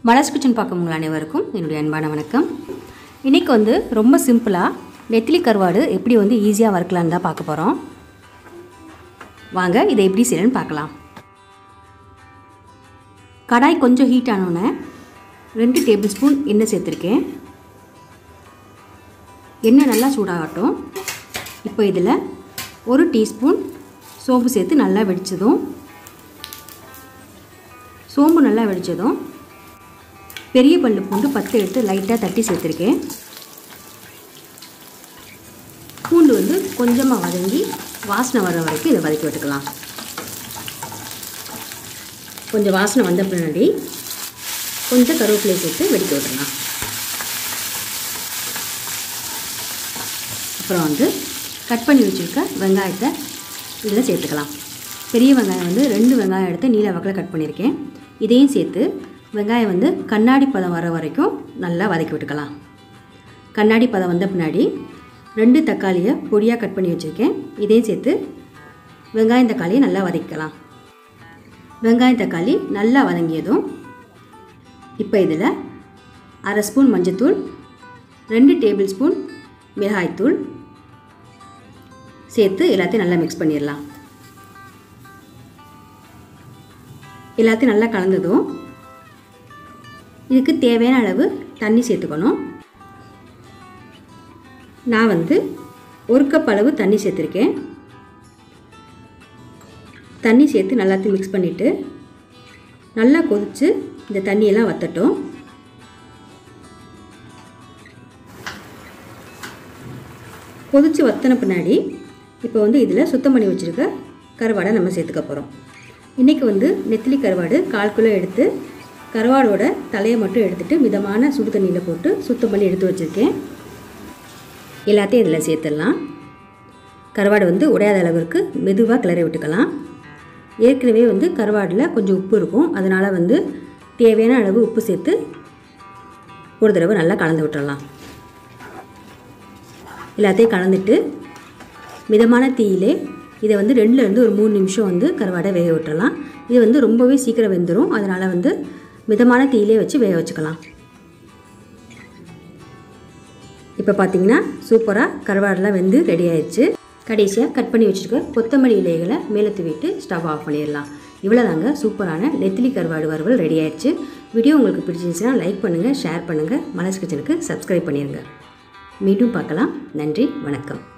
Malar's kitchen பார்க்கும் உங்கள் அனைவருக்கும் என்னுடைய அன்பான வணக்கம். இன்றைக்கி ரொம்ப சிம்பிளாக நெத்திலி கருவாடு எப்படி ஈஸியாக வறுக்கலான்னு தான் பார்க்க போகிறோம். வாங்க இதை எப்படி செய்யணும்னு பார்க்கலாம். கடாய் கொஞ்சம் ஹீட் ஆனோன்னே 2 டேபிள் ஸ்பூன் எண்ணெய் சேர்த்துருக்கேன். எண்ணெய் நல்லா சூடாகட்டும். இப்போ இதில் 1 டீஸ்பூன் சோம்பு சேர்த்து நல்லா வெடிச்சதும் பெரிய பல்லு பூண்டு 10 எடுத்து லைட்டாக தட்டி சேர்த்துருக்கேன். பூண்டு கொஞ்சமாக வதங்கி வாசனை வர வரைக்கும் இதை வதக்கி விட்டுக்கலாம். கொஞ்சம் வாசனை வந்த பின்னாடி கொஞ்சம் கருவேப்பிலை சேர்த்து வெடிக்க விட்டுடலாம். அப்புறம் கட் பண்ணி வச்சுருக்க வெங்காயத்தை இதில் சேர்த்துக்கலாம். பெரிய வெங்காயம் 2 வெங்காயம் எடுத்து நீல வாக்கில் கட் பண்ணியிருக்கேன். இதையும் சேர்த்து வெங்காயம் கண்ணாடி பதம் வர வரைக்கும் நல்லா வதக்கி விட்டுக்கலாம். கண்ணாடி பதம் வந்த பின்னாடி 2 தக்காளியை பொடியாக கட் பண்ணி வச்சுருக்கேன். இதையும் சேர்த்து வெங்காயம் தக்காளியை நல்லா வதக்கிக்கலாம். வெங்காயம் தக்காளி நல்லா வதங்கியதும் இப்போ இதில் 1/2 ஸ்பூன் மஞ்சத்தூள், 2 டேபிள் ஸ்பூன் மிளகாய்த்தூள் சேர்த்து எல்லாத்தையும் நல்லா மிக்ஸ் பண்ணிடலாம். எல்லாத்தையும் நல்லா கலந்ததும் இதுக்கு தேவையான அளவு தண்ணி சேர்த்துக்கணும். நான் 1 கப் அளவு தண்ணி சேர்த்துருக்கேன். தண்ணி சேர்த்து எல்லாத்தையும் மிக்ஸ் பண்ணிவிட்டு நல்லா கொதித்து இந்த தண்ணியெல்லாம் வற்றட்டும். கொதித்து வற்றின பின்னாடி இப்போ இதில் சுத்தம் பண்ணி வச்சுருக்க கருவாடை நம்ம சேர்த்துக்க போகிறோம். இன்றைக்கி நெத்திலி கருவாடு 1/4 கிலோ எடுத்து கருவாடோட தலையை மட்டும் எடுத்துகிட்டு மிதமான சுடு தண்ணியில் போட்டு சுத்தம் பண்ணி எடுத்து வச்சுருக்கேன். எல்லாத்தையும் இதில் சேர்த்துடலாம். கருவாடு உடையாத அளவிற்கு மெதுவாக கிளறி விட்டுக்கலாம். ஏற்கனவே கருவாடில் கொஞ்சம் உப்பு இருக்கும். அதனால் தேவையான அளவு உப்பு சேர்த்து ஒரு தடவை நல்லா கலந்து விட்டுடலாம். எல்லாத்தையும் கலந்துட்டு மிதமான தீயிலே இதை 2லேருந்து ஒரு 3 நிமிஷம் கருவாடை வேக விட்டுறலாம். இது ரொம்பவே சீக்கிரம் வெந்துடும். அதனால் மிதமான தீயிலே வச்சு வேக வச்சுக்கலாம். இப்போ பார்த்திங்கன்னா சூப்பராக கருவாடெலாம் வெந்து ரெடி ஆயிடுச்சு. கடைசியாக கட் பண்ணி வச்சுருக்க கொத்தமல்லி இலைகளை மேலே தூவிட்டு ஸ்டவ் ஆஃப் பண்ணிடலாம். இவ்வளோதாங்க சூப்பரான நெத்திலி கருவாடு வறுவல் ரெடி ஆயிடுச்சு. வீடியோ உங்களுக்கு பிடிச்சிருந்துச்சுன்னா லைக் பண்ணுங்கள், ஷேர் பண்ணுங்கள், மலர்ஸ் கிச்சனுக்கு சப்ஸ்கிரைப் பண்ணிடுங்க. மீண்டும் பார்க்கலாம். நன்றி, வணக்கம்.